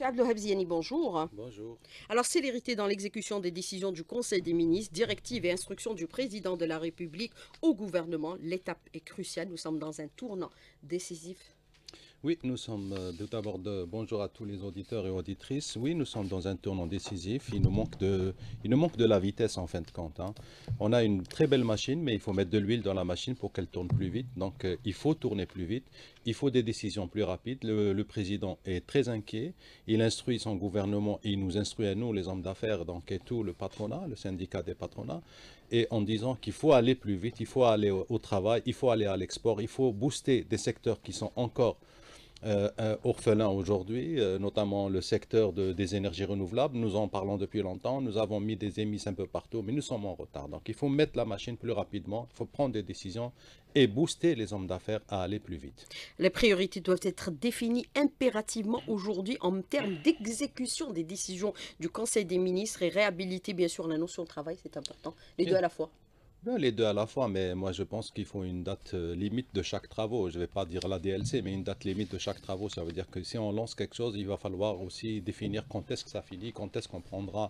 Monsieur Abdelwahab Ziani, bonjour. Bonjour. Alors, célérité dans l'exécution des décisions du Conseil des ministres, directives et instructions du président de la République au gouvernement, l'étape est cruciale. Nous sommes dans un tournant décisif. Oui, nous sommes tout d'abord bonjour à tous les auditeurs et auditrices. Oui, nous sommes dans un tournant décisif. Il nous manque de la vitesse en fin de compte, hein. On a une très belle machine, mais il faut mettre de l'huile dans la machine pour qu'elle tourne plus vite. Donc, il faut tourner plus vite. Il faut des décisions plus rapides. Le président est très inquiet. Il instruit son gouvernement et il nous instruit à nous, les hommes d'affaires, donc et tout le patronat, le syndicat des patronats, et en disant qu'il faut aller plus vite, il faut aller au travail, il faut aller à l'export, il faut booster des secteurs qui sont encore orphelins aujourd'hui, notamment le secteur des énergies renouvelables. Nous en parlons depuis longtemps, nous avons mis des émisses un peu partout, mais nous sommes en retard. Donc il faut mettre la machine plus rapidement, il faut prendre des décisions et booster les hommes d'affaires à aller plus vite. Les priorités doivent être définies impérativement aujourd'hui en termes d'exécution des décisions du Conseil des ministres et réhabiliter bien sûr la notion de travail, c'est important, les deux Bien, à la fois. bien, les deux à la fois, mais moi je pense qu'il faut une date limite de chaque travaux. Je ne vais pas dire la DLC, mais une date limite de chaque travaux. Ça veut dire que si on lance quelque chose, il va falloir aussi définir quand est-ce que ça finit, quand est-ce qu'on prendra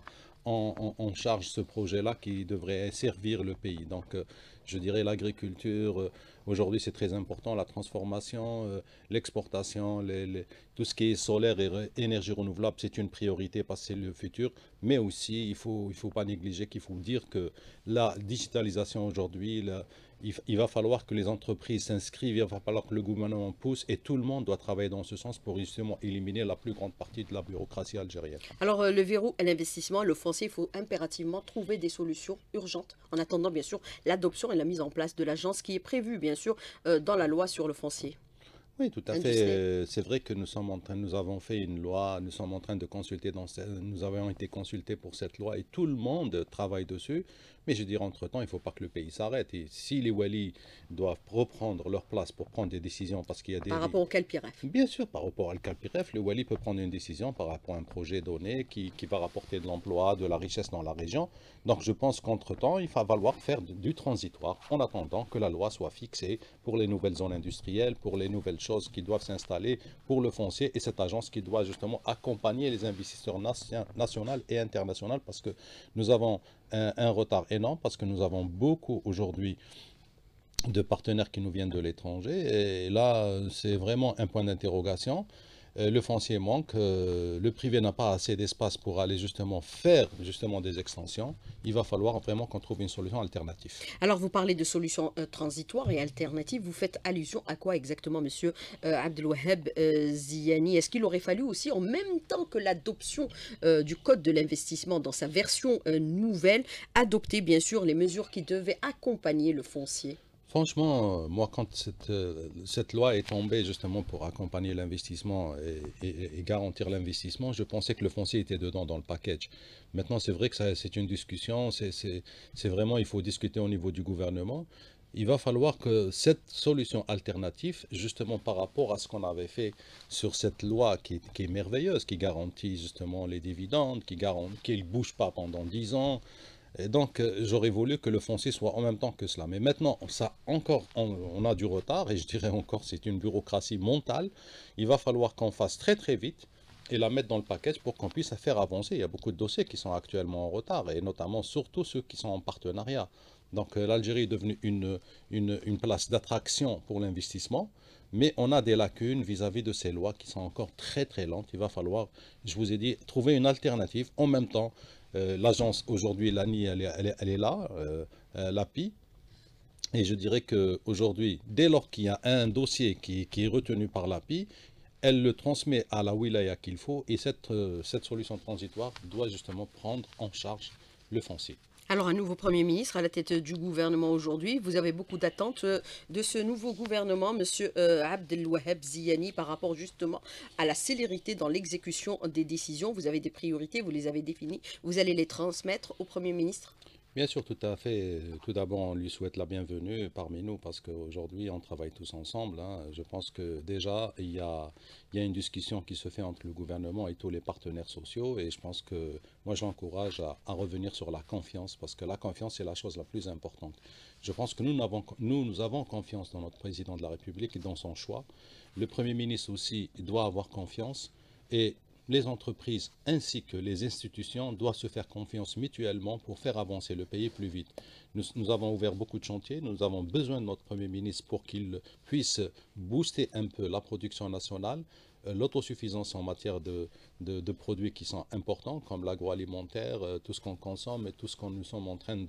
en charge ce projet-là qui devrait servir le pays. Donc je dirais l'agriculture, aujourd'hui c'est très important, la transformation, l'exportation, tout ce qui est solaire et énergie renouvelable, c'est une priorité parce que c'est le futur. Mais aussi, il faut pas négliger qu'il faut dire que la digitalisation aujourd'hui, il va falloir que les entreprises s'inscrivent, il va falloir que le gouvernement pousse et tout le monde doit travailler dans ce sens pour justement éliminer la plus grande partie de la bureaucratie algérienne. Alors, le verrou à l'investissement, le foncier, il faut impérativement trouver des solutions urgentes en attendant bien sûr l'adoption et la mise en place de l'agence qui est prévue bien sûr dans la loi sur le foncier Oui, tout à fait. industriel. C'est vrai que nous avons fait une loi, nous sommes en train de consulter nous avons été consultés pour cette loi et tout le monde travaille dessus. Mais je dirais entre-temps, il ne faut pas que le pays s'arrête. Et si les Wali doivent reprendre leur place pour prendre des décisions, parce qu'il y a Par des, rapport au Calpiref. bien sûr, par rapport à Calpiref, le Wali peut prendre une décision par rapport à un projet donné qui va rapporter de l'emploi, de la richesse dans la région. Donc je pense qu'entre-temps, il va falloir faire du transitoire en attendant que la loi soit fixée pour les nouvelles zones industrielles, pour les nouvelles choses qui doivent s'installer pour le foncier et cette agence qui doit justement accompagner les investisseurs nationaux et internationaux parce que nous avons un retard énorme, parce que nous avons beaucoup aujourd'hui de partenaires qui nous viennent de l'étranger. Et là, c'est vraiment un point d'interrogation. Le foncier manque, le privé n'a pas assez d'espace pour aller justement faire justement des extensions. Il va falloir vraiment qu'on trouve une solution alternative. Alors, vous parlez de solutions transitoires et alternatives. Vous faites allusion à quoi exactement, monsieur Abdelwahab Ziani? Est-ce qu'il aurait fallu aussi, en même temps que l'adoption du Code de l'investissement dans sa version nouvelle, adopter bien sûr les mesures qui devaient accompagner le foncier? Franchement, moi, quand cette loi est tombée justement pour accompagner l'investissement et garantir l'investissement, je pensais que le foncier était dedans dans le package. Maintenant, c'est vrai que c'est une discussion, c'est vraiment, il faut discuter au niveau du gouvernement. Il va falloir que cette solution alternative, justement par rapport à ce qu'on avait fait sur cette loi qui est merveilleuse, qui garantit justement les dividendes, qui ne bouge pas pendant 10 ans, et donc, j'aurais voulu que le foncier soit en même temps que cela. Mais maintenant, ça encore, on a du retard, et je dirais encore, c'est une bureaucratie mentale. Il va falloir qu'on fasse très très vite et la mettre dans le package pour qu'on puisse faire avancer. Il y a beaucoup de dossiers qui sont actuellement en retard, et notamment surtout ceux qui sont en partenariat. Donc, l'Algérie est devenue une place d'attraction pour l'investissement, mais on a des lacunes vis-à-vis de ces lois qui sont encore très très lentes. Il va falloir, je vous ai dit, trouver une alternative en même temps. L'agence aujourd'hui, l'ANI, elle est là, l'API. Et je dirais qu'aujourd'hui, dès lors qu'il y a un dossier qui est retenu par l'API, elle le transmet à la wilaya qu'il faut et cette solution transitoire doit justement prendre en charge le foncier. Alors, un nouveau Premier ministre à la tête du gouvernement aujourd'hui. Vous avez beaucoup d'attentes de ce nouveau gouvernement, monsieur Abdelwahab Ziani, par rapport justement à la célérité dans l'exécution des décisions. Vous avez des priorités, vous les avez définies. Vous allez les transmettre au Premier ministre. Bien sûr, tout à fait. Tout d'abord, on lui souhaite la bienvenue parmi nous parce qu'aujourd'hui, on travaille tous ensemble, hein. Je pense que déjà, il y a une discussion qui se fait entre le gouvernement et tous les partenaires sociaux et je pense que moi, j'encourage à revenir sur la confiance parce que la confiance, c'est la chose la plus importante. Je pense que nous avons confiance dans notre président de la République et dans son choix. Le Premier ministre aussi doit avoir confiance et les entreprises ainsi que les institutions doivent se faire confiance mutuellement pour faire avancer le pays plus vite. Nous avons ouvert beaucoup de chantiers, nous avons besoin de notre Premier ministre pour qu'il puisse booster un peu la production nationale, l'autosuffisance en matière de produits qui sont importants, comme l'agroalimentaire, tout ce qu'on consomme et tout ce qu'on nous sommes en train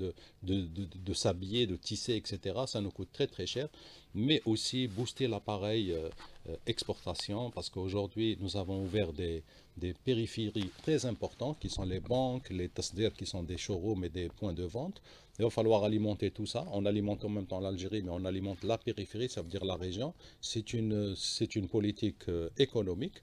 de s'habiller, de tisser, etc. Ça nous coûte très très cher, mais aussi booster l'appareil exportation, parce qu'aujourd'hui nous avons ouvert des périphéries très importantes qui sont les banques, les tasdir qui sont des showrooms et des points de vente. Il va falloir alimenter tout ça. On alimente en même temps l'Algérie, mais on alimente la périphérie, ça veut dire la région. C'est une politique économique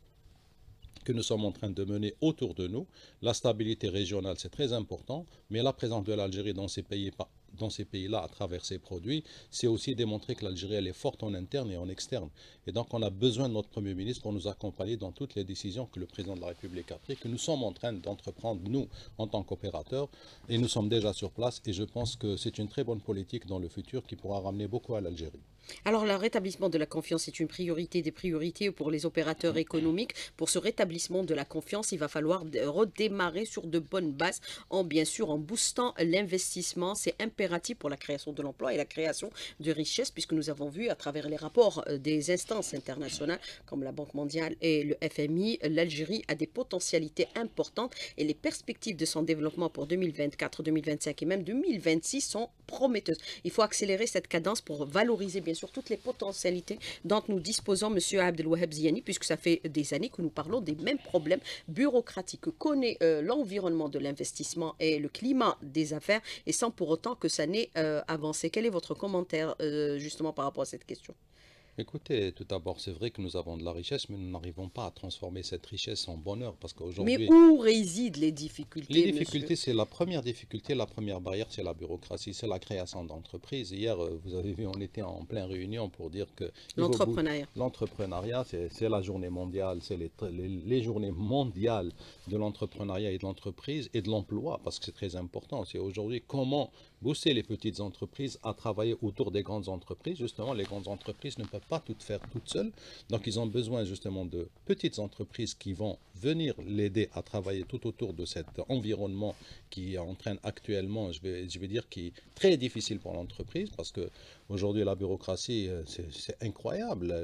que nous sommes en train de mener autour de nous. La stabilité régionale, c'est très important, mais la présence de l'Algérie dans ces pays-là, à travers ses produits, c'est aussi démontrer que l'Algérie, elle est forte en interne et en externe. Et donc, on a besoin de notre Premier ministre pour nous accompagner dans toutes les décisions que le Président de la République a prises, que nous sommes en train d'entreprendre, nous, en tant qu'opérateurs, et nous sommes déjà sur place, et je pense que c'est une très bonne politique dans le futur qui pourra ramener beaucoup à l'Algérie. Alors, le rétablissement de la confiance est une priorité des priorités pour les opérateurs économiques. Pour ce rétablissement de la confiance, il va falloir redémarrer sur de bonnes bases, bien sûr en boostant l'investissement. C'est impératif pour la création de l'emploi et la création de richesses, puisque nous avons vu à travers les rapports des instances internationales comme la Banque mondiale et le FMI, l'Algérie a des potentialités importantes et les perspectives de son développement pour 2024, 2025 et même 2026 sont prometteuses. Il faut accélérer cette cadence pour valoriser bien sûr toutes les potentialités dont nous disposons, Monsieur Abdelwaheb Ziani, puisque ça fait des années que nous parlons des mêmes problèmes bureaucratiques que connaît l'environnement de l'investissement et le climat des affaires, et sans pour autant que ça n'ait avancé. Quel est votre commentaire justement par rapport à cette question? Écoutez, tout d'abord, c'est vrai que nous avons de la richesse, mais nous n'arrivons pas à transformer cette richesse en bonheur, parce Mais qu'aujourd'hui, où résident les les difficultés, monsieur? difficultés, c'est la première difficulté, la première barrière, c'est la bureaucratie, c'est la création d'entreprises. Hier, vous avez vu, on était en pleine réunion pour dire que L'entrepreneuriat. l'entrepreneuriat, c'est la journée mondiale, c'est les journées mondiales de l'entrepreneuriat et de l'entreprise et de l'emploi, parce que c'est très important. C'est aujourd'hui comment booster les petites entreprises à travailler autour des grandes entreprises. Justement, les grandes entreprises ne peuvent pas tout faire toutes seules, donc ils ont besoin justement de petites entreprises qui vont venir l'aider à travailler tout autour de cet environnement qui entraîne actuellement, je vais dire, qui est très difficile pour l'entreprise, parce que aujourd'hui la bureaucratie, c'est incroyable.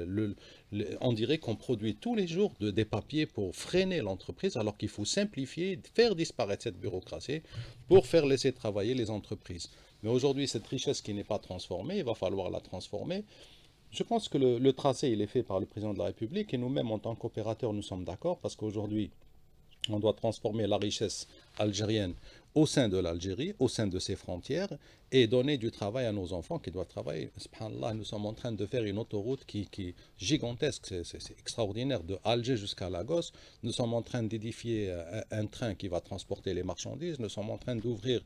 On dirait qu'on produit tous les jours des papiers pour freiner l'entreprise, alors qu'il faut simplifier, faire disparaître cette bureaucratie pour faire laisser travailler les entreprises. Mais aujourd'hui, cette richesse qui n'est pas transformée, il va falloir la transformer. Je pense que le tracé, il est fait par le président de la République, et nous-mêmes, en tant qu'opérateurs, nous sommes d'accord, parce qu'aujourd'hui, on doit transformer la richesse algérienne au sein de l'Algérie, au sein de ses frontières, et donner du travail à nos enfants qui doivent travailler. Subhanallah, nous sommes en train de faire une autoroute qui est gigantesque, c'est extraordinaire, de Alger jusqu'à Lagos. Nous sommes en train d'édifier un train qui va transporter les marchandises. Nous sommes en train d'ouvrir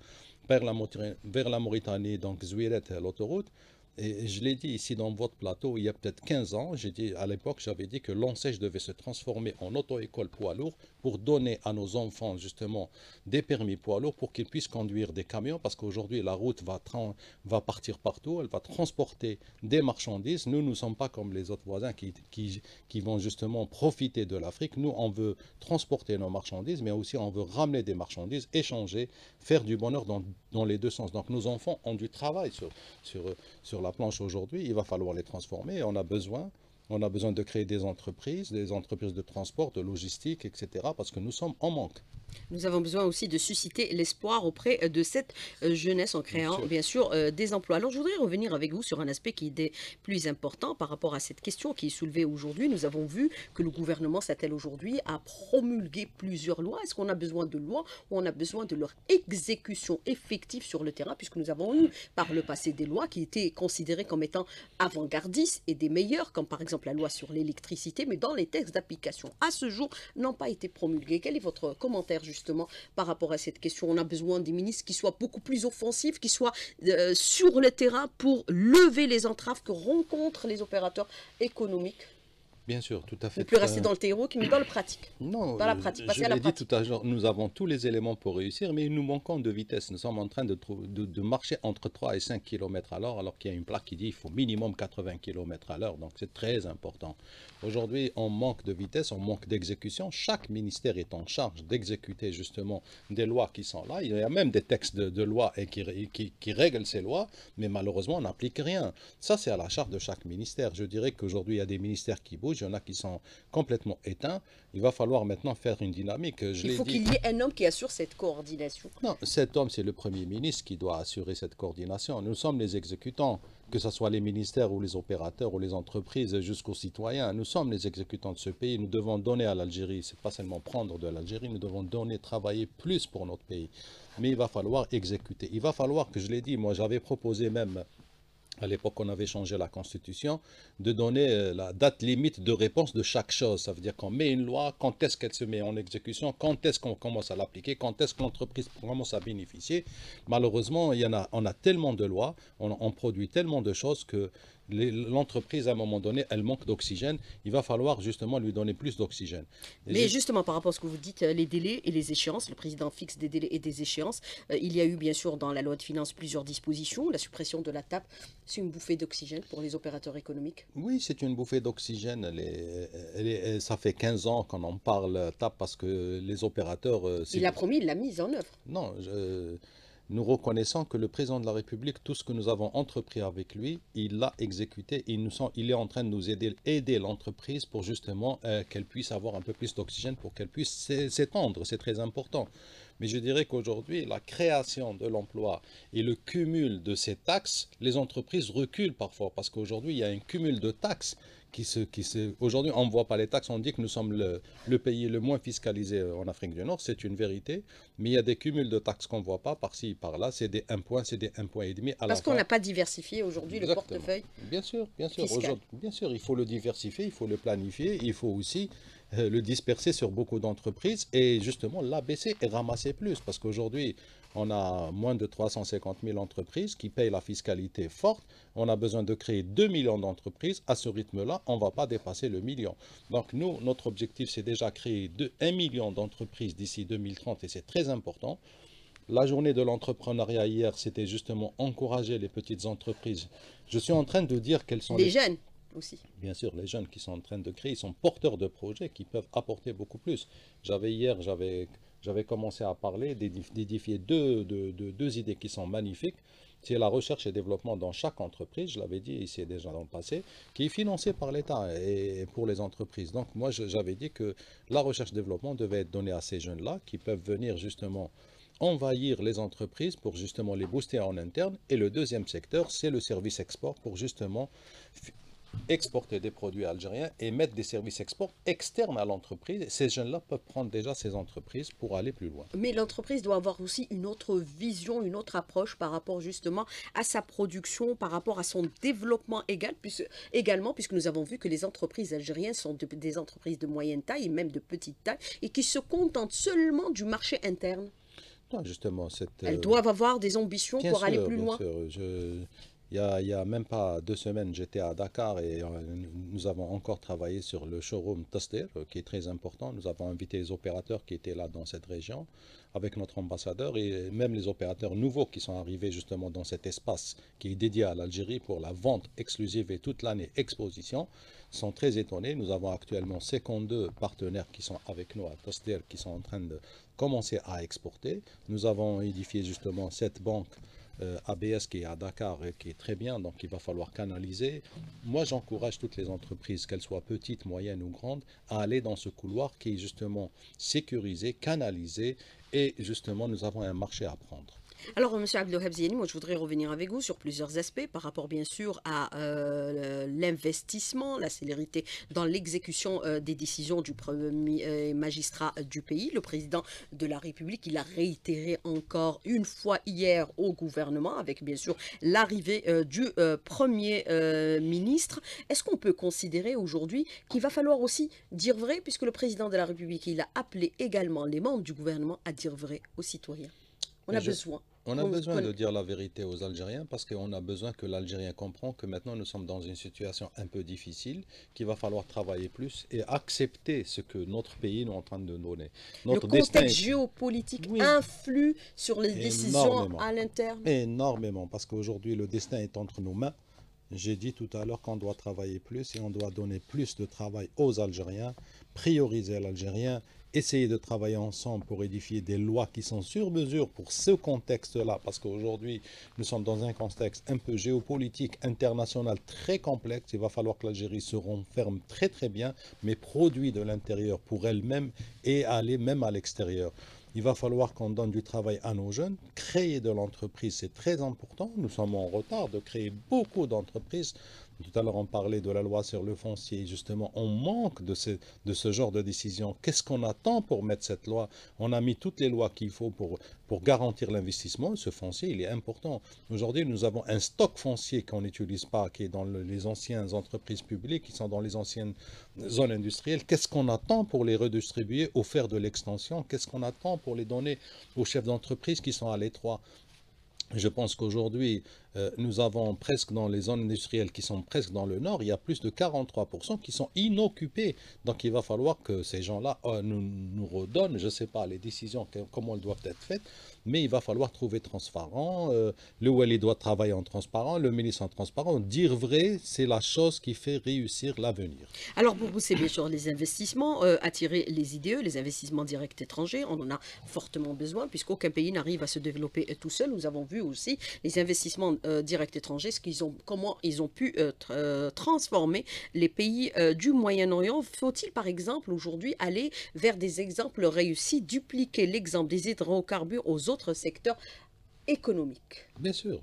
vers la Mauritanie, donc Zouiret, l'autoroute. Et je l'ai dit ici dans votre plateau, il y a peut-être 15 ans, à l'époque, j'avais dit que l'ENSEJ devait se transformer en auto-école poids lourd pour donner à nos enfants justement des permis poids lourds pour qu'ils puissent conduire des camions, parce qu'aujourd'hui la route va partir partout, elle va transporter des marchandises. Nous ne sommes pas comme les autres voisins qui vont justement profiter de l'Afrique. Nous, on veut transporter nos marchandises, mais aussi on veut ramener des marchandises, échanger, faire du bonheur dans les deux sens. Donc nos enfants ont du travail sur la planche aujourd'hui, il va falloir les transformer. On a besoin de créer des entreprises de transport, de logistique, etc. parce que nous sommes en manque. Nous avons besoin aussi de susciter l'espoir auprès de cette jeunesse en créant bien sûr des emplois. Alors je voudrais revenir avec vous sur un aspect qui est plus important par rapport à cette question qui est soulevée aujourd'hui. Nous avons vu que le gouvernement s'attelle aujourd'hui à promulguer plusieurs lois. Est-ce qu'on a besoin de lois ou on a besoin de leur exécution effective sur le terrain, puisque nous avons eu par le passé des lois qui étaient considérées comme étant avant-gardistes et des meilleures, comme par exemple la loi sur l'électricité, mais dans les textes d'application à ce jour n'ont pas été promulgués. Quel est votre commentaire justement par rapport à cette question? On a besoin des ministres qui soient beaucoup plus offensifs, qui soient sur le terrain pour lever les entraves que rencontrent les opérateurs économiques. Bien sûr, tout à fait. Ne plus rester dans le théorique, mais dans le pratique. Non, dans la pratique, passer je à la l'ai dit pratique. tout à l'heure, nous avons tous les éléments pour réussir, mais nous manquons de vitesse. Nous sommes en train de marcher entre 3 et 5 km à l'heure, alors qu'il y a une plaque qui dit qu'il faut minimum 80 km à l'heure, donc c'est très important. Aujourd'hui, on manque de vitesse, on manque d'exécution. Chaque ministère est en charge d'exécuter justement des lois qui sont là. Il y a même des textes de loi et qui règlent ces lois, mais malheureusement, on n'applique rien. Ça, c'est à la charge de chaque ministère. Je dirais qu'aujourd'hui, il y a des ministères qui bougent, il y en a qui sont complètement éteints. Il va falloir maintenant faire une dynamique. Je Il l'ai faut dit. qu'il y ait un homme qui assure cette coordination. Non, cet homme, c'est le Premier ministre qui doit assurer cette coordination. Nous sommes les exécutants, que ce soit les ministères ou les opérateurs ou les entreprises jusqu'aux citoyens. Nous sommes les exécutants de ce pays. Nous devons donner à l'Algérie, c'est pas seulement prendre de l'Algérie, nous devons donner, travailler plus pour notre pays. Mais il va falloir exécuter. Il va falloir que, je l'ai dit, moi j'avais proposé même à l'époque, on avait changé la Constitution, de donner la date limite de réponse de chaque chose. Ça veut dire qu'on met une loi, quand est-ce qu'elle se met en exécution, quand est-ce qu'on commence à l'appliquer, quand est-ce que l'entreprise commence à bénéficier. Malheureusement, on a tellement de lois, on produit tellement de choses que l'entreprise, à un moment donné, elle manque d'oxygène. Il va falloir justement lui donner plus d'oxygène. Mais justement, par rapport à ce que vous dites, les délais et les échéances, le président fixe des délais et des échéances. Il y a eu bien sûr dans la loi de finances plusieurs dispositions. La suppression de la TAP, c'est une bouffée d'oxygène pour les opérateurs économiques. Oui, c'est une bouffée d'oxygène. Ça fait 15 ans qu'on en parle, TAP, parce que les opérateurs... Il a promis, il l'a mise en œuvre. Non, nous reconnaissons que le président de la République, tout ce que nous avons entrepris avec lui, il l'a exécuté. Il est en train de nous aider l'entreprise pour justement qu'elle puisse avoir un peu plus d'oxygène, pour qu'elle puisse s'étendre. C'est très important. Mais je dirais qu'aujourd'hui, la création de l'emploi et le cumul de ces taxes, les entreprises reculent parfois parce qu'aujourd'hui, il y a un cumul de taxes aujourd'hui, on ne voit pas les taxes, on dit que nous sommes le pays le moins fiscalisé en Afrique du Nord, c'est une vérité, mais il y a des cumuls de taxes qu'on ne voit pas par-ci, par-là, c'est des 1 point, c'est des 1,5 points à la Parce qu'on fin. n'a pas diversifié aujourd'hui le Exactement. portefeuille Bien sûr, fiscal. bien sûr, il faut le diversifier, il faut le planifier, il faut aussi le disperser sur beaucoup d'entreprises et justement l'abaisser et ramasser plus. Parce qu'aujourd'hui, on a moins de 350 000 entreprises qui payent la fiscalité forte. On a besoin de créer 2 millions d'entreprises. À ce rythme-là, on ne va pas dépasser le million. Donc nous, notre objectif, c'est déjà créer 1 million d'entreprises d'ici 2030 et c'est très important. La journée de l'entrepreneuriat hier, c'était justement encourager les petites entreprises. Je suis en train de dire quelles sont Les jeunes aussi. Bien sûr, les jeunes qui sont en train de créer, ils sont porteurs de projets qui peuvent apporter beaucoup plus. J'avais commencé à parler, d'édifier deux idées qui sont magnifiques. C'est la recherche et développement dans chaque entreprise, je l'avais dit ici déjà dans le passé, qui est financée par l'État et pour les entreprises. Donc moi, j'avais dit que la recherche et développement devait être donnée à ces jeunes-là qui peuvent venir justement envahir les entreprises pour justement les booster en interne. Et le deuxième secteur, c'est le service export pour justement exporter des produits algériens et mettre des services export externes à l'entreprise. Ces jeunes-là peuvent prendre déjà ces entreprises pour aller plus loin. Mais l'entreprise doit avoir aussi une autre vision, une autre approche par rapport justement à sa production, par rapport à son développement également, puisque nous avons vu que les entreprises algériennes sont des entreprises de moyenne taille et même de petite taille et qui se contentent seulement du marché interne. Non, justement, Elles doivent avoir des ambitions pour aller plus bien loin. sûr, il y a même pas 2 semaines, j'étais à Dakar et nous avons encore travaillé sur le showroom Taster, qui est très important. Nous avons invité les opérateurs qui étaient là dans cette région avec notre ambassadeur et même les opérateurs nouveaux qui sont arrivés justement dans cet espace qui est dédié à l'Algérie pour la vente exclusive et toute l'année exposition sont très étonnés. Nous avons actuellement 52 partenaires qui sont avec nous à Taster qui sont en train de commencer à exporter. Nous avons édifié justement cette banque ABS qui est à Dakar et qui est très bien, donc il va falloir canaliser. Moi, j'encourage toutes les entreprises, qu'elles soient petites, moyennes ou grandes, à aller dans ce couloir qui est justement sécurisé, canalisé, et justement, nous avons un marché à prendre. Alors, M. Abdelwahab Ziani, moi je voudrais revenir avec vous sur plusieurs aspects par rapport bien sûr à l'investissement, la célérité dans l'exécution des décisions du premier magistrat du pays. Le président de la République, il a réitéré encore une fois hier au gouvernement avec bien sûr l'arrivée du premier ministre. Est-ce qu'on peut considérer aujourd'hui qu'il va falloir aussi dire vrai puisque le président de la République, il a appelé également les membres du gouvernement à dire vrai aux citoyens? On a besoin. On a besoin de dire la vérité aux Algériens parce qu'on a besoin que l'Algérien comprenne que maintenant nous sommes dans une situation un peu difficile, qu'il va falloir travailler plus et accepter ce que notre pays est en train de donner. Le contexte géopolitique influe sur les décisions à l'interne. Énormément, parce qu'aujourd'hui le destin est entre nos mains. J'ai dit tout à l'heure qu'on doit travailler plus et on doit donner plus de travail aux Algériens, prioriser l'Algérien, essayer de travailler ensemble pour édifier des lois qui sont sur mesure pour ce contexte-là, parce qu'aujourd'hui, nous sommes dans un contexte un peu géopolitique, international, très complexe. Il va falloir que l'Algérie se renferme très très bien, mais produit de l'intérieur pour elle-même et aller même à l'extérieur. Il va falloir qu'on donne du travail à nos jeunes. Créer de l'entreprise, c'est très important. Nous sommes en retard de créer beaucoup d'entreprises. Tout à l'heure, on parlait de la loi sur le foncier. Justement, on manque de ce genre de décision. Qu'est-ce qu'on attend pour mettre cette loi? On a mis toutes les lois qu'il faut pour garantir l'investissement. Ce foncier, il est important. Aujourd'hui, nous avons un stock foncier qu'on n'utilise pas, qui est dans les anciennes entreprises publiques, qui sont dans les anciennes zones industrielles. Qu'est-ce qu'on attend pour les redistribuer ou faire de l'extension? Qu'est-ce qu'on attend pour les donner aux chefs d'entreprise qui sont à l'étroit? Je pense qu'aujourd'hui, nous avons presque dans les zones industrielles qui sont presque dans le nord, il y a plus de 43% qui sont inoccupés. Donc il va falloir que ces gens-là nous redonnent, je ne sais pas, les décisions, comment elles doivent être faites, mais il va falloir trouver transparent. Le Wali doit travailler en transparent, le ministre en transparent. Dire vrai, c'est la chose qui fait réussir l'avenir. Alors pour vous, c'est bien sûr les investissements, attirer les IDE, les investissements directs étrangers. On en a fortement besoin puisqu'aucun pays n'arrive à se développer tout seul. Nous avons vu aussi les investissements directs étrangers, comment ils ont pu transformer les pays du Moyen-Orient. Faut-il par exemple aujourd'hui aller vers des exemples réussis, dupliquer l'exemple des hydrocarbures aux autres secteurs économiques? Bien sûr,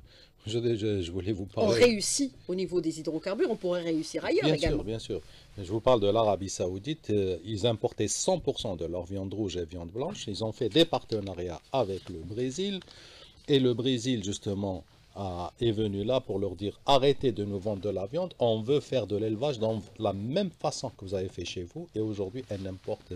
je voulais vous On parler. réussit au niveau des hydrocarbures, on pourrait réussir ailleurs Bien sûr, également. bien sûr. Je vous parle de l'Arabie Saoudite. Ils importaient 100% de leur viande rouge et viande blanche. Ils ont fait des partenariats avec le Brésil. Et le Brésil, justement, est venu là pour leur dire arrêtez de nous vendre de la viande. On veut faire de l'élevage dans la même façon que vous avez fait chez vous. Et aujourd'hui, elle importe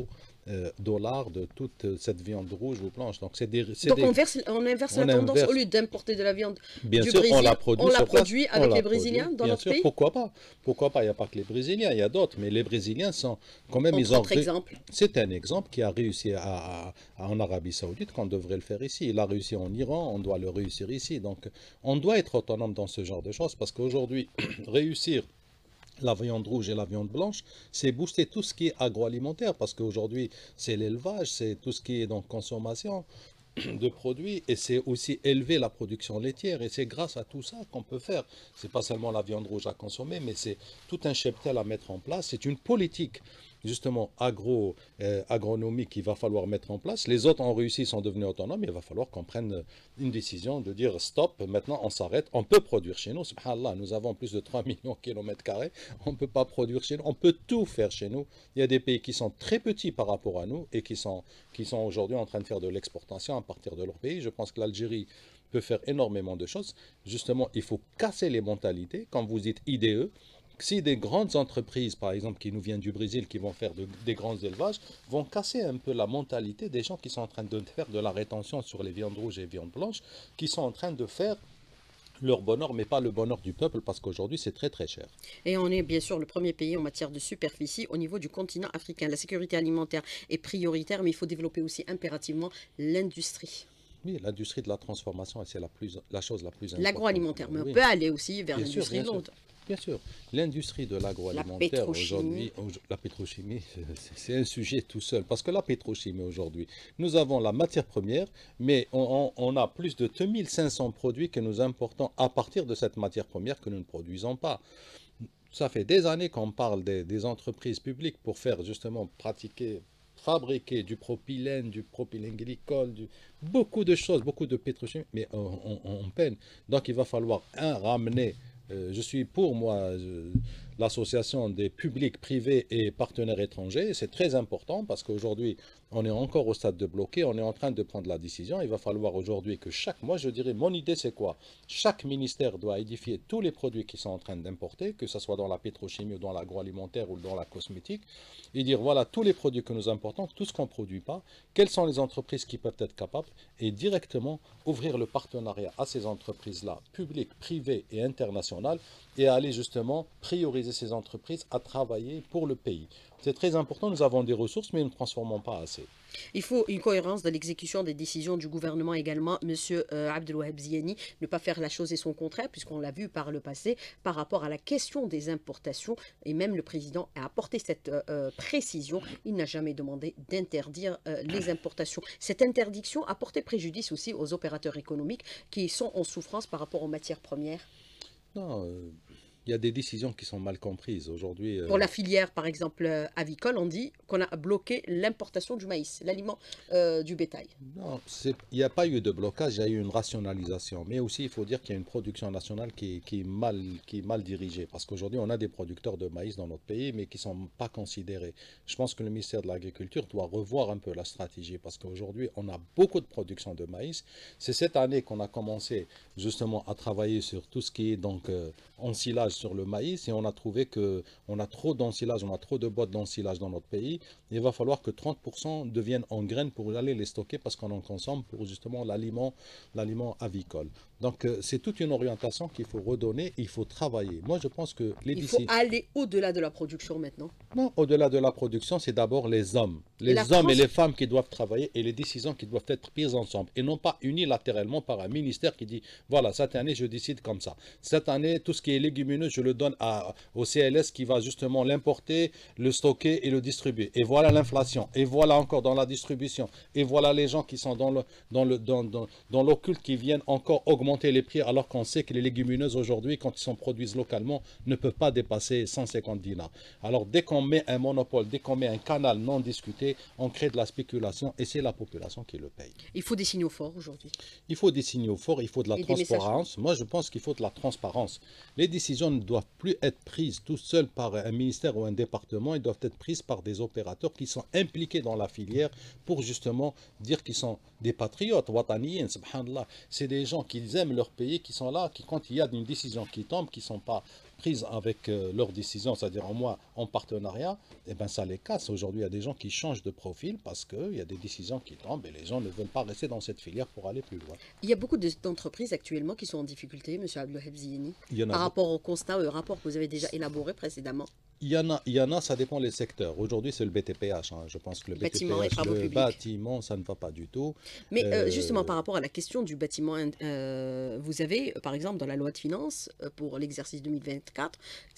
0 $ de toute cette viande rouge ou blanche. Donc, Donc on inverse on la tendance. Au inverse. lieu d'importer de la viande Bien du sûr, on la Brésil, on produit la sur place, produit on avec la les produit, Brésiliens dans bien notre sûr, pays. pourquoi pas? Pourquoi pas? Il n'y a pas que les Brésiliens, il y a d'autres, mais les Brésiliens sont quand même, Entre autres exemples. c'est un exemple qui a réussi en Arabie Saoudite qu'on devrait le faire ici. Il a réussi en Iran, on doit le réussir ici. Donc, on doit être autonome dans ce genre de choses parce qu'aujourd'hui, réussir la viande rouge et la viande blanche, c'est booster tout ce qui est agroalimentaire parce qu'aujourd'hui, c'est l'élevage, c'est tout ce qui est donc consommation de produits et c'est aussi élever la production laitière et c'est grâce à tout ça qu'on peut faire. C'est pas seulement la viande rouge à consommer, mais c'est tout un cheptel à mettre en place. C'est une politique justement agronomique qu'il va falloir mettre en place. Les autres ont réussi, sont devenus autonomes. Il va falloir qu'on prenne une décision de dire stop, maintenant on s'arrête. On peut produire chez nous. Subhanallah, nous avons plus de 3 millions de kilomètres carrés. On ne peut pas produire chez nous. On peut tout faire chez nous. Il y a des pays qui sont très petits par rapport à nous et qui sont aujourd'hui en train de faire de l'exportation à partir de leur pays. Je pense que l'Algérie peut faire énormément de choses. Justement, il faut casser les mentalités. Quand vous dites IDE, si des grandes entreprises, par exemple, qui nous viennent du Brésil, qui vont faire des grands élevages, vont casser un peu la mentalité des gens qui sont en train de faire de la rétention sur les viandes rouges et viandes blanches, qui sont en train de faire leur bonheur, mais pas le bonheur du peuple, parce qu'aujourd'hui, c'est très très cher. Et on est bien sûr le premier pays en matière de superficie au niveau du continent africain. La sécurité alimentaire est prioritaire, mais il faut développer aussi impérativement l'industrie. Oui, l'industrie de la transformation, c'est la chose la plus importante. L'agroalimentaire, mais on Oui, peut aller aussi vers bien sûr, l'industrie bien sûr. lourde. Bien sûr, l'industrie de La l'agroalimentaire pétrochimie. aujourd'hui, la pétrochimie, c'est un sujet tout seul. Parce que la pétrochimie aujourd'hui, nous avons la matière première, mais on a plus de 2500 produits que nous importons à partir de cette matière première que nous ne produisons pas. Ça fait des années qu'on parle des entreprises publiques pour faire justement fabriquer du propylène glycol, beaucoup de choses, beaucoup de pétrochimie, mais on peine. Donc il va falloir, ramener. Je suis pour moi l'association des publics, privés et partenaires étrangers. C'est très important parce qu'aujourd'hui, on est encore au stade de bloquer, on est en train de prendre la décision. Il va falloir aujourd'hui que moi je dirais, mon idée c'est quoi? Chaque ministère doit édifier tous les produits qui sont en train d'importer, que ce soit dans la pétrochimie ou dans l'agroalimentaire ou dans la cosmétique, et dire voilà tous les produits que nous importons, tout ce qu'on ne produit pas, quelles sont les entreprises qui peuvent être capables, et directement ouvrir le partenariat à ces entreprises-là, publiques, privées et internationales, et aller justement prioriser autoriser ces entreprises à travailler pour le pays. C'est très important, nous avons des ressources, mais nous ne transformons pas assez. Il faut une cohérence dans l'exécution des décisions du gouvernement également, Monsieur Abdelwaheb Ziani, ne pas faire la chose et son contraire, puisqu'on l'a vu par le passé, par rapport à la question des importations, et même le président a apporté cette précision, il n'a jamais demandé d'interdire les importations. Cette interdiction a porté préjudice aussi aux opérateurs économiques qui sont en souffrance par rapport aux matières premières. Non, il y a des décisions qui sont mal comprises. Aujourd'hui, Pour la filière, par exemple, avicole, on dit qu'on a bloqué l'importation du maïs, l'aliment du bétail. non, il n'y a pas eu de blocage, il y a eu une rationalisation. Mais aussi, il faut dire qu'il y a une production nationale qui est mal dirigée. Parce qu'aujourd'hui, on a des producteurs de maïs dans notre pays, mais qui ne sont pas considérés. Je pense que le ministère de l'Agriculture doit revoir un peu la stratégie. Parce qu'aujourd'hui, on a beaucoup de production de maïs. C'est cette année qu'on a commencé justement à travailler sur tout ce qui est donc ensilage sur le maïs. Et on a trouvé qu'on a trop d'ensilage, on a trop de boîtes d'ensilage dans notre pays. Il va falloir que 30% deviennent en graines pour aller les stocker parce qu'on en consomme pour justement l'aliment avicole. Donc c'est toute une orientation qu'il faut redonner, il faut travailler. Moi je pense que les Il faut aller au-delà de la production maintenant. non, au-delà de la production, c'est d'abord les hommes. Et la Les hommes et France, les femmes qui doivent travailler et les décisions qui doivent être prises ensemble. Et non pas unilatéralement par un ministère qui dit, voilà, cette année, je décide comme ça. Cette année, tout ce qui est légumineux, je le donne au CLS qui va justement l'importer, le stocker et le distribuer. Et voilà l'inflation. Et voilà encore dans la distribution. Et voilà les gens qui sont dans l'occulte qui viennent encore augmenter les prix alors qu'on sait que les légumineuses aujourd'hui, quand ils sont produits localement, ne peuvent pas dépasser 150 dinars. Alors dès qu'on met un monopole, dès qu'on met un canal non discuté, on crée de la spéculation et c'est la population qui le paye. il faut des signaux forts aujourd'hui. Il faut des signaux forts, il faut de la Et des messages transparence. Moi, je pense qu'il faut de la transparence. Les décisions ne doivent plus être prises tout seules par un ministère ou un département, elles doivent être prises par des opérateurs qui sont impliqués dans la filière pour justement dire qu'ils sont des patriotes, wataniyin, subhanallah. C'est des gens qui aiment leur pays, qui sont là, qui quand il y a une décision qui tombe, qui ne sont pas prises avec leurs décisions, c'est-à-dire en partenariat, eh ben ça les casse. Aujourd'hui, il y a des gens qui changent de profil parce qu'il y a des décisions qui tombent et les gens ne veulent pas rester dans cette filière pour aller plus loin. Il y a beaucoup d'entreprises actuellement qui sont en difficulté, Monsieur Abdelwaheb Ziyeni, Il y en a par rapport au constat, au rapport que vous avez déjà élaboré précédemment. il y en a, ça dépend les secteurs. Aujourd'hui, c'est le BTPH, hein. Je pense que le Bâtiments et BTPH, travaux le publics. bâtiment, ça ne va pas du tout. Mais justement, Euh, par rapport à la question du bâtiment, vous avez, par exemple, dans la loi de finances pour l'exercice 2024,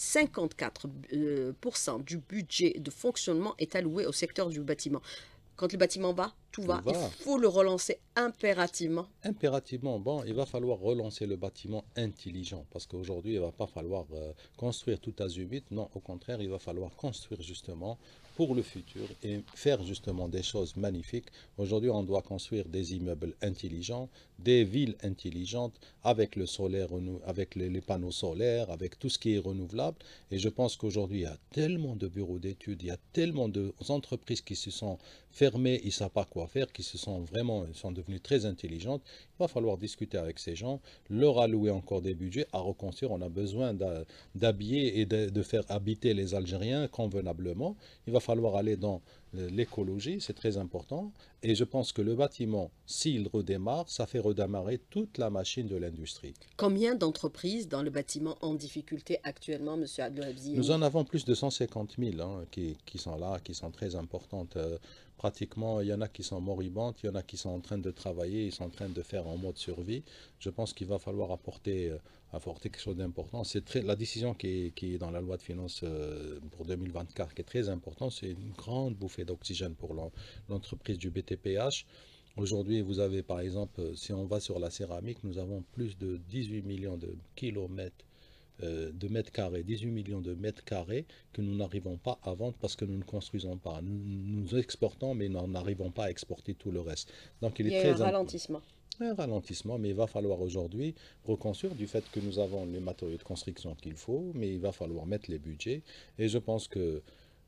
54% du budget de fonctionnement est alloué au secteur du bâtiment. Quand le bâtiment va, tout tout va. Il va. faut le relancer impérativement. Impérativement, bon, il va falloir relancer le bâtiment intelligent parce qu'aujourd'hui, il ne va pas falloir construire tout azimut. Non, au contraire, il va falloir construire justement pour le futur et faire justement des choses magnifiques. Aujourd'hui, on doit construire des immeubles intelligents, des villes intelligentes avec le solaire, avec les panneaux solaires, avec tout ce qui est renouvelable. Et je pense qu'aujourd'hui, il y a tellement de bureaux d'études, il y a tellement d'entreprises qui se sont fermées, ils ne savent pas quoi faire, qui se sont vraiment, sont devenues très intelligentes. Il va falloir discuter avec ces gens, leur allouer encore des budgets à reconstruire. On a besoin d'habiller et de faire habiter les Algériens convenablement. Il va falloir aller dans l'écologie, c'est très important. Et je pense que le bâtiment, s'il redémarre, ça fait redémarrer toute la machine de l'industrie. Combien d'entreprises dans le bâtiment en difficulté actuellement, Monsieur Abdelwaheb Nous Ziyeni? en avons plus de 150 000 hein, qui sont là, qui sont très importantes. Pratiquement, il y en a qui sont moribondes, il y en a qui sont en train de travailler, ils sont en train de faire en mode survie. Je pense qu'il va falloir apporter quelque chose d'important. La décision qui est dans la loi de finances pour 2024, qui est très importante, c'est une grande bouffée d'oxygène pour l'entreprise du BTPH. Aujourd'hui, vous avez par exemple, si on va sur la céramique, nous avons plus de 18 millions de kilomètres de mètres carrés, 18 millions de mètres carrés que nous n'arrivons pas à vendre parce que nous ne construisons pas. Nous exportons, mais nous n'arrivons pas à exporter tout le reste. Donc il Il est y a eu un très important. ralentissement. Un ralentissement, mais il va falloir aujourd'hui reconstruire du fait que nous avons les matériaux de construction qu'il faut, mais il va falloir mettre les budgets. Et je pense que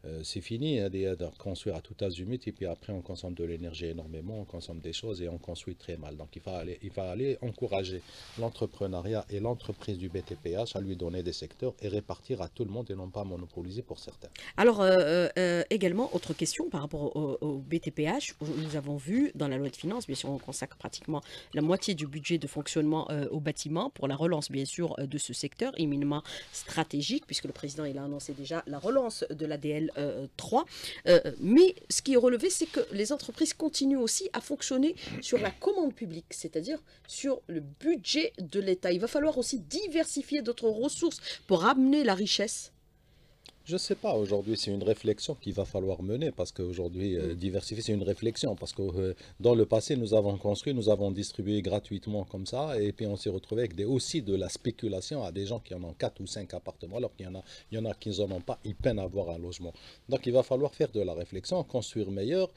C'est fini hein, de construire à tout azimut et puis après on consomme de l'énergie énormément, on consomme des choses et on construit très mal. Donc il va aller encourager l'entrepreneuriat et l'entreprise du BTPH à lui donner des secteurs et répartir à tout le monde et non pas monopoliser pour certains. Alors, également, autre question par rapport au BTPH. Nous avons vu dans la loi de finances, bien sûr, on consacre pratiquement la moitié du budget de fonctionnement au bâtiment pour la relance, bien sûr, de ce secteur éminemment stratégique, puisque le président il a annoncé déjà la relance de l'ADL 3. Mais ce qui est relevé, c'est que les entreprises continuent aussi à fonctionner sur la commande publique, c'est-à-dire sur le budget de l'État. Il va falloir aussi diversifier d'autres ressources pour amener la richesse. Je ne sais pas, aujourd'hui c'est une réflexion qu'il va falloir mener parce qu'aujourd'hui diversifier c'est une réflexion parce que dans le passé nous avons construit, nous avons distribué gratuitement comme ça et puis on s'est retrouvé avec aussi de la spéculation à des gens qui en ont 4 ou 5 appartements alors qu'il y en a qui n'en ont pas, ils peinent à avoir un logement. Donc il va falloir faire de la réflexion, construire meilleur,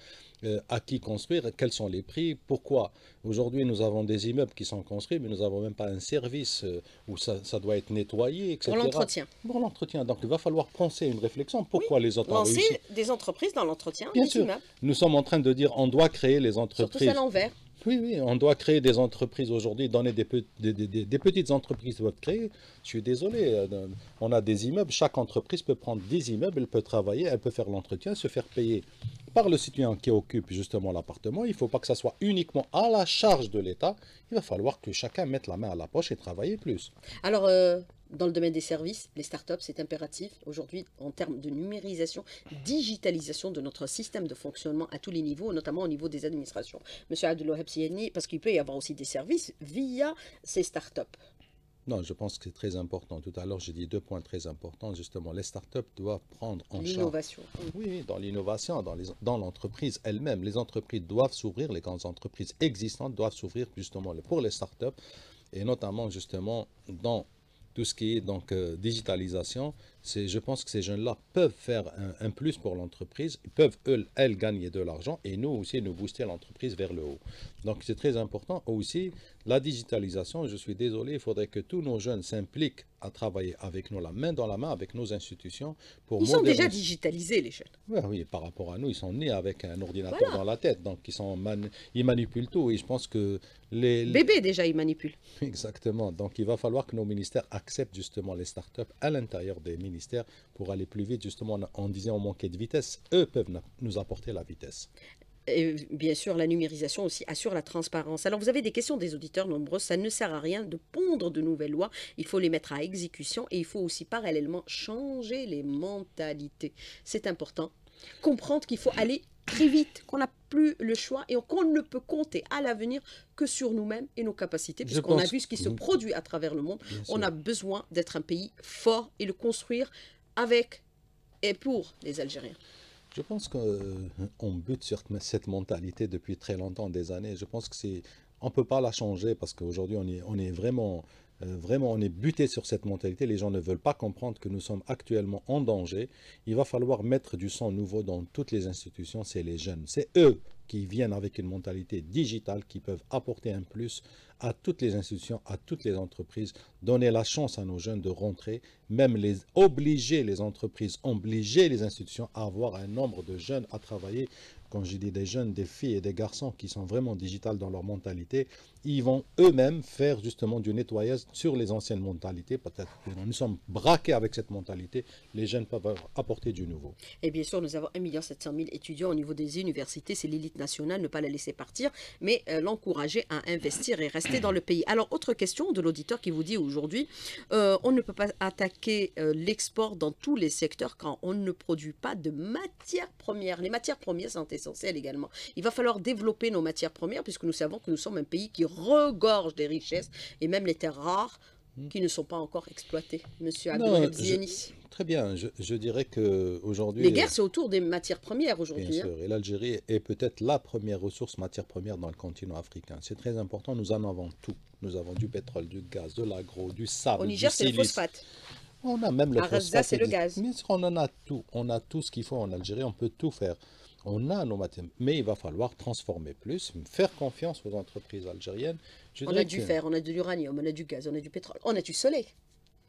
à qui construire, quels sont les prix, pourquoi. Aujourd'hui nous avons des immeubles qui sont construits mais nous n'avons même pas un service où ça doit être nettoyé, etc. Pour l'entretien. Pour l'entretien, donc il va falloir penser une réflexion. Oui, Pourquoi les autres ont réussi? lancer des entreprises dans l'entretien Bien des sûr, immeubles. nous sommes en train de dire on doit créer les Surtout entreprises. à l'envers. Oui, oui, on doit créer des entreprises aujourd'hui, donner des petites entreprises doivent créer. Je suis désolé, on a des immeubles, chaque entreprise peut prendre 10 immeubles, elle peut travailler, elle peut faire l'entretien, se faire payer par le citoyen qui occupe justement l'appartement. Il ne faut pas que ça soit uniquement à la charge de l'État. Il va falloir que chacun mette la main à la poche et travaille plus. Alors, dans le domaine des services, les startups, c'est impératif aujourd'hui en termes de numérisation, digitalisation de notre système de fonctionnement à tous les niveaux, notamment au niveau des administrations. Monsieur Abdelwaheb Siani, parce qu'il peut y avoir aussi des services via ces startups. Non, je pense que c'est très important. Tout à l'heure, j'ai dit 2 points très importants. Justement, les startups doivent prendre en charge. L'innovation. Oui, dans l'innovation, dans l'entreprise elle-même. Les entreprises doivent s'ouvrir, les grandes entreprises existantes doivent s'ouvrir justement pour les startups et notamment justement dans tout ce qui est donc digitalisation. Je pense que ces jeunes-là peuvent faire un plus pour l'entreprise, ils peuvent elles gagner de l'argent et nous aussi nous booster l'entreprise vers le haut. Donc c'est très important aussi la digitalisation. Je suis désolé, il faudrait que tous nos jeunes s'impliquent à travailler avec nous la main dans la main avec nos institutions pour Ils sont moderniser. déjà digitalisés, les jeunes. Oui, oui, par rapport à nous, ils sont nés avec un ordinateur Voilà. dans la tête, donc ils manipulent tout et je pense que Bébé, déjà, ils manipulent. Exactement. Donc, il va falloir que nos ministères acceptent justement les startups à l'intérieur des ministères pour aller plus vite. Justement, on disait on manquait de vitesse. Eux peuvent nous apporter la vitesse. Et bien sûr, la numérisation aussi assure la transparence. Alors, vous avez des questions des auditeurs nombreuses. Ça ne sert à rien de pondre de nouvelles lois. Il faut les mettre à exécution et il faut aussi parallèlement changer les mentalités. C'est important. Comprendre qu'il faut aller très vite, qu'on n'a plus le choix et qu'on ne peut compter à l'avenir que sur nous-mêmes et nos capacités, puisqu'on a vu ce qui se produit à travers le monde. On a besoin d'être un pays fort et le construire avec et pour les Algériens. Je pense qu'on bute sur cette mentalité depuis très longtemps, des années. Je pense que on ne peut pas la changer parce qu'aujourd'hui, on est vraiment, on est buté sur cette mentalité. Les gens ne veulent pas comprendre que nous sommes actuellement en danger. Il va falloir mettre du sang nouveau dans toutes les institutions. C'est les jeunes. C'est eux qui viennent avec une mentalité digitale, qui peuvent apporter un plus à toutes les institutions, à toutes les entreprises, donner la chance à nos jeunes de rentrer, même obliger les entreprises, obliger les institutions à avoir un nombre de jeunes à travailler. Quand je dis des jeunes, des filles et des garçons qui sont vraiment digitales dans leur mentalité, ils vont eux-mêmes faire justement du nettoyage sur les anciennes mentalités. Peut-être que nous sommes braqués avec cette mentalité, les jeunes peuvent apporter du nouveau. Et bien sûr, nous avons 1 700 000 étudiants au niveau des universités, c'est l'élite nationale, ne pas la laisser partir, mais l'encourager à investir et rester dans le pays. Alors, autre question de l'auditeur qui vous dit aujourd'hui, on ne peut pas attaquer l'export dans tous les secteurs quand on ne produit pas de matières premières. Les matières premières sont essentielles également. Il va falloir développer nos matières premières puisque nous savons que nous sommes un pays qui regorge des richesses et même les terres rares qui ne sont pas encore exploitées. Monsieur Abdelwaheb Ziani. Très bien, je dirais qu'aujourd'hui... Les guerres, c'est autour des matières premières aujourd'hui. Bien sûr, et l'Algérie est peut-être la première ressource matière première dans le continent africain. C'est très important, nous en avons tout. Nous avons du pétrole, du gaz, de l'agro, du sable, au Niger, c'est le phosphate. On a même le phosphate. C'est le gaz. Bien sûr, on en a tout. On a tout ce qu'il faut en Algérie, on peut tout faire. On a nos matières, mais il va falloir transformer plus, faire confiance aux entreprises algériennes. On a du fer, on a de l'uranium, on a du gaz, on a du pétrole, on a du soleil.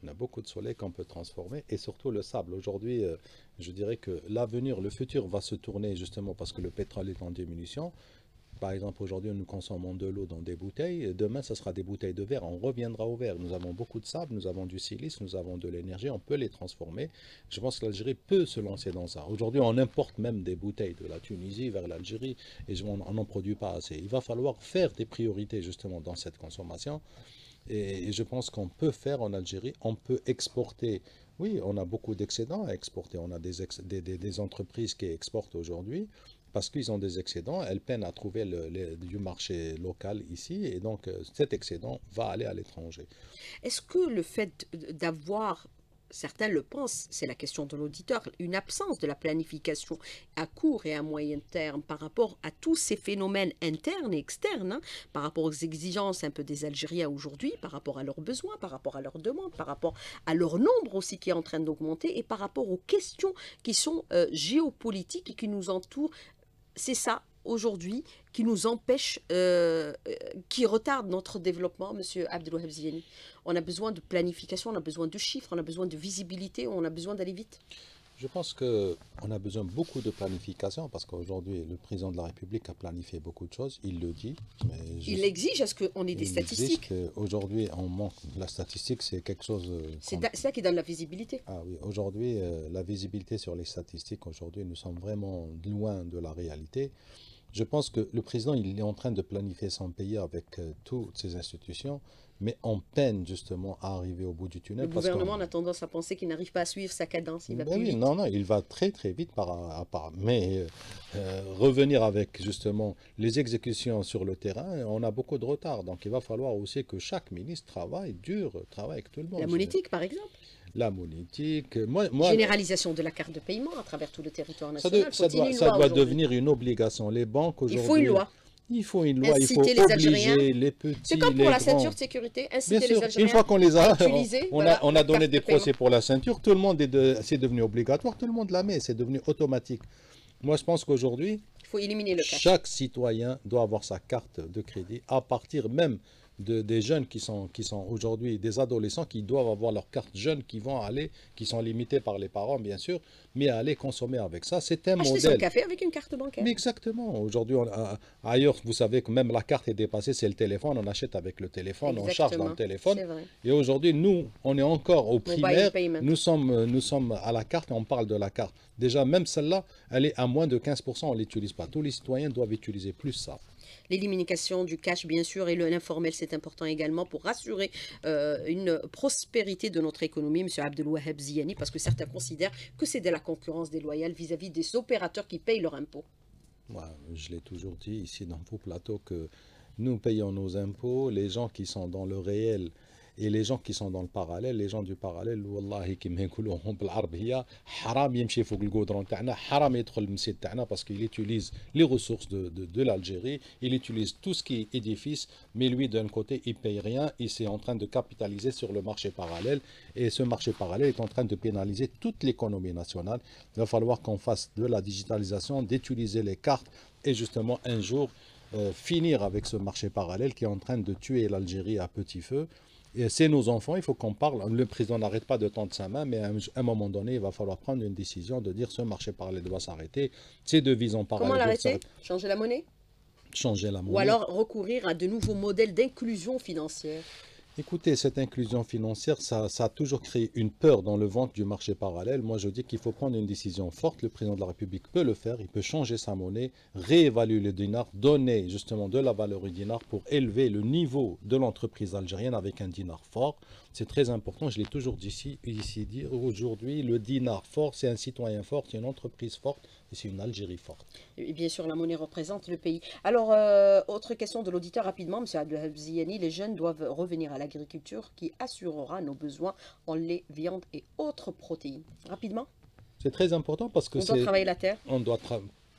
On a beaucoup de soleil qu'on peut transformer et surtout le sable. Aujourd'hui, je dirais que l'avenir, le futur va se tourner justement parce que le pétrole est en diminution. Par exemple, aujourd'hui, nous consommons de l'eau dans des bouteilles. Demain, ce sera des bouteilles de verre. On reviendra au verre. Nous avons beaucoup de sable, nous avons du silice, nous avons de l'énergie. On peut les transformer. Je pense que l'Algérie peut se lancer dans ça. Aujourd'hui, on importe même des bouteilles de la Tunisie vers l'Algérie et on n'en produit pas assez. Il va falloir faire des priorités justement dans cette consommation. Et je pense qu'on peut faire en Algérie, on peut exporter. Oui, on a beaucoup d'excédents à exporter. On a des entreprises qui exportent aujourd'hui parce qu'ils ont des excédents. Elles peinent à trouver du marché local ici. Et donc, cet excédent va aller à l'étranger. Est-ce que le fait d'avoir, certains le pensent, c'est la question de l'auditeur, une absence de la planification à court et à moyen terme par rapport à tous ces phénomènes internes et externes, hein, par rapport aux exigences un peu des Algériens aujourd'hui, par rapport à leurs besoins, par rapport à leurs demandes, par rapport à leur nombre aussi qui est en train d'augmenter et par rapport aux questions qui sont géopolitiques et qui nous entourent, c'est ça aujourd'hui qui nous empêche, qui retarde notre développement, Monsieur Abdelwaheb Ziani. On a besoin de planification, on a besoin de chiffres, on a besoin de visibilité, on a besoin d'aller vite. Je pense qu'on a besoin beaucoup de planification parce qu'aujourd'hui, le président de la République a planifié beaucoup de choses. Il le dit. Mais il exige à ce qu'on ait des statistiques. Aujourd'hui, on manque. La statistique, c'est quelque chose. C'est ça qui donne la visibilité. Ah oui, aujourd'hui, la visibilité sur les statistiques, aujourd'hui, nous sommes vraiment loin de la réalité. Je pense que le président, il est en train de planifier son pays avec toutes ses institutions, mais on peine justement à arriver au bout du tunnel. Le gouvernement a tendance à penser qu'il n'arrive pas à suivre sa cadence, il va plus vite. Non, il va très très vite mais revenir avec justement les exécutions sur le terrain, on a beaucoup de retard. Donc il va falloir aussi que chaque ministre travaille avec tout le monde. La monétique, par exemple. La monétique. Généralisation de la carte de paiement à travers tout le territoire national. Ça doit devenir une obligation. Les banques aujourd'hui. Il faut une loi. Il faut une loi, inciter il faut les obliger Algériens. les petits, c'est comme pour les la grands. ceinture de sécurité, inciter Bien sûr, les Algériens une fois qu'on les a, on a donné carte des de paiement. procès pour la ceinture, tout le monde c'est devenu obligatoire, tout le monde la met, c'est devenu automatique. Moi, je pense qu'aujourd'hui, il faut éliminer le cash. Chaque citoyen doit avoir sa carte de crédit, à partir même des jeunes qui sont aujourd'hui des adolescents qui doivent avoir leur carte jeune, qui sont limités par les parents bien sûr, mais aller consommer avec ça, c'est un Acheter modèle. son café avec une carte bancaire. Mais exactement. Aujourd'hui, ailleurs, vous savez que même la carte est dépassée, c'est le téléphone, on achète avec le téléphone, Exactement. on charge dans le téléphone. C'est vrai. Et aujourd'hui, nous, on est encore au primaire, payment. nous sommes à la carte et on parle de la carte. Déjà, même celle-là, elle est à moins de 15%, on ne l'utilise pas. Tous les citoyens doivent utiliser plus ça. L'élimination du cash, bien sûr, et l'informel, c'est important également pour rassurer une prospérité de notre économie, M. Abdelwaheb Ziani, parce que certains considèrent que c'est de la concurrence déloyale vis-à-vis des opérateurs qui payent leurs impôts. Ouais, je l'ai toujours dit ici dans vos plateaux que nous payons nos impôts, les gens qui sont dans le réel et les gens qui sont dans le parallèle, les gens du parallèle, wallahi كيما نقولوهم بالعربية حرام يمشي فوق الجودرون تاعنا حرام يدخل المسيد تاعنا parce qu'il utilise les ressources de l'Algérie, il utilise tout ce qui est édifice, mais lui d'un côté il paye rien, il est en train de capitaliser sur le marché parallèle et ce marché parallèle est en train de pénaliser toute l'économie nationale. Il va falloir qu'on fasse de la digitalisation, d'utiliser les cartes et justement un jour finir avec ce marché parallèle qui est en train de tuer l'Algérie à petit feu. C'est nos enfants, il faut qu'on parle. Le président n'arrête pas de tendre sa main, mais à un moment donné, il va falloir prendre une décision de dire ce marché parallèle doit s'arrêter, ces devises en parallèle Comment doivent l'arrêter? s'arrêter. Changer la monnaie? Changer la monnaie. Ou alors recourir à de nouveaux modèles d'inclusion financière? Écoutez, cette inclusion financière, ça a toujours créé une peur dans le ventre du marché parallèle. Moi, je dis qu'il faut prendre une décision forte. Le président de la République peut le faire. Il peut changer sa monnaie, réévaluer le dinar, donner justement de la valeur au dinar pour élever le niveau de l'entreprise algérienne avec un dinar fort. C'est très important. Je l'ai toujours dit ici dit aujourd'hui, le dinar fort, c'est un citoyen fort, c'est une entreprise forte et c'est une Algérie forte. Et bien sûr, la monnaie représente le pays. Alors, autre question de l'auditeur rapidement, M. Abdelwaheb Ziani, les jeunes doivent revenir à l'agriculture qui assurera nos besoins en lait, viande et autres protéines. Rapidement. C'est très important parce que on doit travailler la terre. On doit travailler.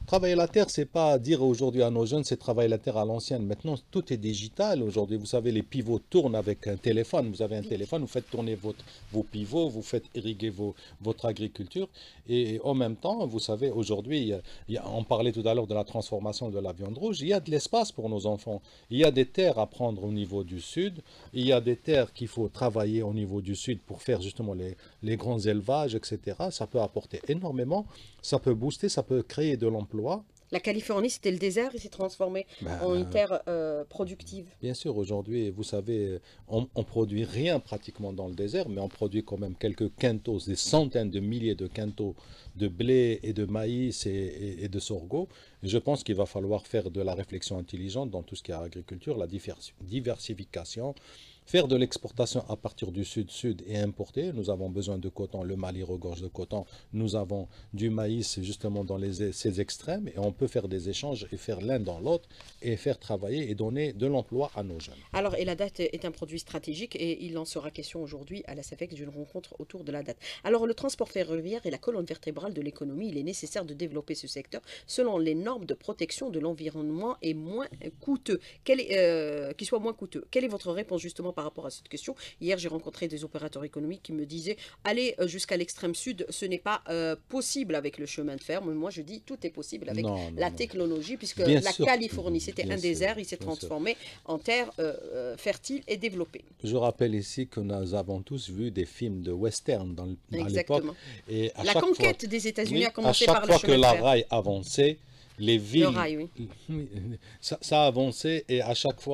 Travailler la terre, c'est pas dire aujourd'hui à nos jeunes, c'est travailler la terre à l'ancienne. Maintenant, tout est digital aujourd'hui. Vous savez, les pivots tournent avec un téléphone. Vous avez un téléphone, vous faites tourner vos pivots, vous faites irriguer votre agriculture. Et en même temps, vous savez, aujourd'hui, on parlait tout à l'heure de la transformation de la viande rouge. Il y a de l'espace pour nos enfants. Il y a des terres à prendre au niveau du sud. Il y a des terres qu'il faut travailler au niveau du sud pour faire justement les grands élevages, etc. Ça peut apporter énormément. Ça peut booster, ça peut créer de l'emploi. La Californie, c'était le désert, il s'est transformé en une terre productive. Bien sûr, aujourd'hui, vous savez, on produit rien pratiquement dans le désert, mais on produit quand même quelques quintaux, des centaines de milliers de quintaux de blé et de maïs et de sorgho. Je pense qu'il va falloir faire de la réflexion intelligente dans tout ce qui est agriculture, la diversification, faire de l'exportation à partir du sud-sud et importer. Nous avons besoin de coton, le Mali regorge de coton. Nous avons du maïs justement dans ces extrêmes et on peut faire des échanges et faire l'un dans l'autre et faire travailler et donner de l'emploi à nos jeunes. Alors, et la date est un produit stratégique et il en sera question aujourd'hui à la SAFEX d'une rencontre autour de la date. Alors, le transport ferroviaire est la colonne vertébrale de l'économie. Il est nécessaire de développer ce secteur selon les normes de protection de l'environnement et moins coûteux. Qui soit moins coûteux. Quelle est votre réponse justement par rapport à cette question? Hier, j'ai rencontré des opérateurs économiques qui me disaient aller jusqu'à l'extrême sud, ce n'est pas possible avec le chemin de fer. Mais moi, je dis tout est possible avec la technologie, puisque Bien la sûr. Californie, c'était Bien un sûr, désert, il s'est bien sûr. transformé en terre fertile et développée. Je rappelle ici que nous avons tous vu des films de western à l'époque. Exactement. Et à La chaque conquête fois, des États-Unis oui, a commencé à par chaque le fois que chemin de la fer. rail avançait, les villes, Le rail, oui. ça avançait et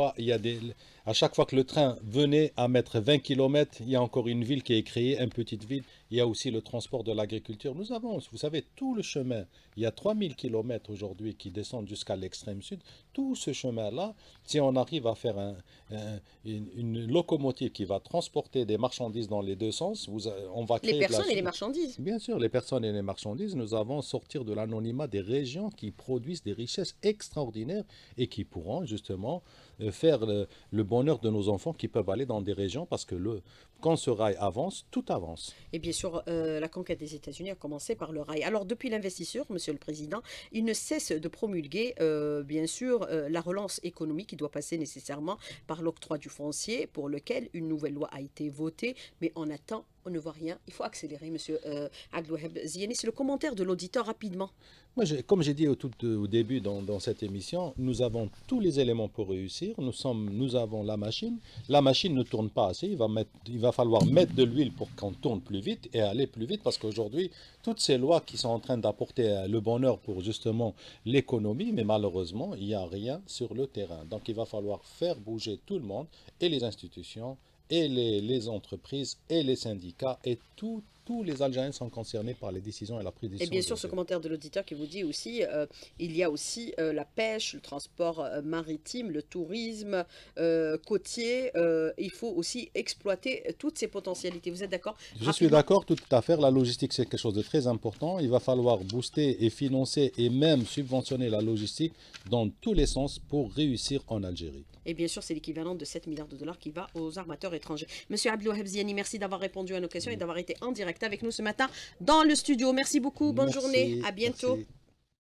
à chaque fois que le train venait à mettre 20 km, il y a encore une ville qui est créée, une petite ville. Il y a aussi le transport de l'agriculture. Nous avons, vous savez, tout le chemin. Il y a 3000 km aujourd'hui qui descendent jusqu'à l'extrême sud. Tout ce chemin-là, si on arrive à faire une locomotive qui va transporter des marchandises dans les deux sens, on va créer Les de la personnes et les marchandises. Bien sûr, les personnes et les marchandises, nous avons sortir de l'anonymat des régions qui produisent des richesses extraordinaires et qui pourront justement faire le bonheur de nos enfants qui peuvent aller dans des régions parce que quand ce rail avance, tout avance. Et bien sûr, la conquête des États-Unis a commencé par le rail. Alors, depuis l'investisseur, Monsieur le Président, il ne cesse de promulguer, bien sûr, la relance économique qui doit passer nécessairement par l'octroi du foncier, pour lequel une nouvelle loi a été votée. Mais on attend, on ne voit rien. Il faut accélérer, Monsieur Abdelwaheb Ziani. C'est le commentaire de l'auditeur rapidement. Moi, comme j'ai dit au début dans cette émission, nous avons tous les éléments pour réussir. Nous avons la machine. La machine ne tourne pas assez. Il va falloir mettre de l'huile pour qu'on tourne plus vite et aller plus vite parce qu'aujourd'hui, toutes ces lois qui sont en train d'apporter le bonheur pour justement l'économie, mais malheureusement, il n'y a rien sur le terrain. Donc, il va falloir faire bouger tout le monde et les institutions et les entreprises et les syndicats et tous les Algériens sont concernés par les décisions et la prise de Et décision. bien sûr, ce commentaire de l'auditeur qui vous dit aussi, il y a aussi la pêche, le transport maritime, le tourisme côtier. Il faut aussi exploiter toutes ces potentialités. Vous êtes d'accord? Je suis d'accord, tout à fait. La logistique, c'est quelque chose de très important. Il va falloir booster et financer et même subventionner la logistique dans tous les sens pour réussir en Algérie. Et bien sûr, c'est l'équivalent de 7 milliards de dollars qui va aux armateurs étrangers. Monsieur Abdelwaheb Ziani, merci d'avoir répondu à nos questions et d'avoir été en direct avec nous ce matin dans le studio. Merci beaucoup, bonne Merci, journée, à bientôt. merci.